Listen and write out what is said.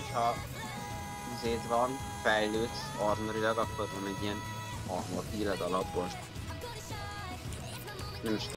hogyha izéd van, fejlődsz armorilag, akkor van egy ilyen armor híred alapból. Nem is